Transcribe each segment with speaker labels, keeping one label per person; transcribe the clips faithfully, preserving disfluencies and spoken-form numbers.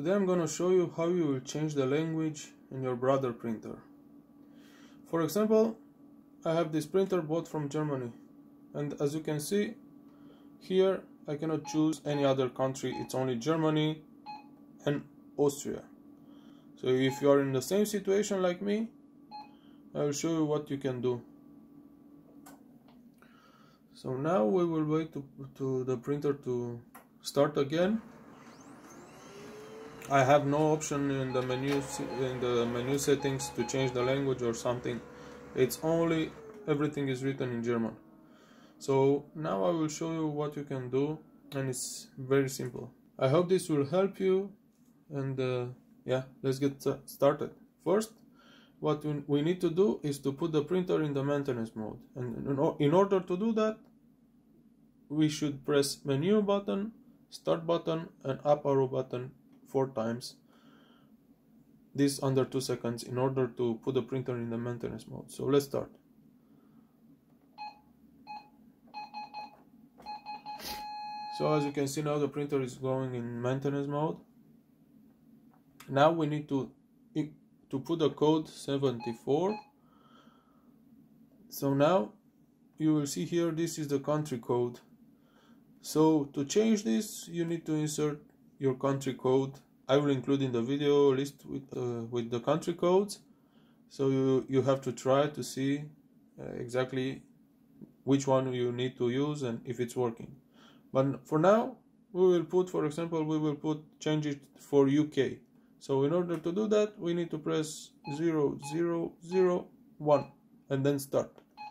Speaker 1: Today I'm gonna show you how you will change the language in your Brother printer. For example, I have this printer bought from Germany, and as you can see here I cannot choose any other country, it's only Germany and Austria. So if you are in the same situation like me, I will show you what you can do. So now we will wait to, to the printer to start again. I have no option in the menu in the menu settings to change the language or something. It's only everything is written in German. So now I will show you what you can do, and it's very simple. I hope this will help you, and uh, yeah, let's get started. First, what we need to do is to put the printer in the maintenance mode, and in order to do that, we should press menu button, start button, and up arrow button four times, this under two seconds, in order to put the printer in the maintenance mode. So let's start. So as you can see now, the printer is going in maintenance mode. Now we need to to put the code seventy-four. So now you will see here, this is the country code. So to change this, you need to insert your country code. I will include in the video list with uh, with the country codes, so you you have to try to see uh, exactly which one you need to use and if it's working. But for now, we will put, for example, we will put change it for U K. So in order to do that, we need to press zero zero zero one and then start.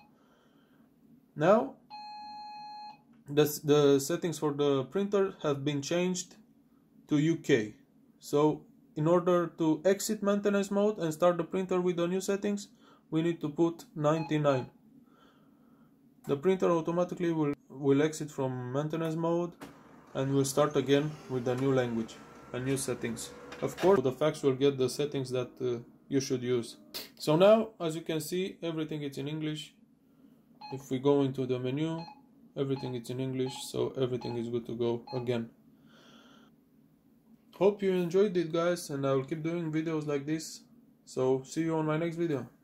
Speaker 1: Now the the settings for the printer have been changed to U K. So in order to exit maintenance mode and start the printer with the new settings, we need to put ninety-nine. The printer automatically will, will exit from maintenance mode and will start again with the new language and new settings. Of course, the fax will get the settings that uh, you should use. So now, as you can see, everything is in English. If we go into the menu, everything is in English, so everything is good to go again. Hope you enjoyed it, guys, and I will keep doing videos like this. So see you on my next video.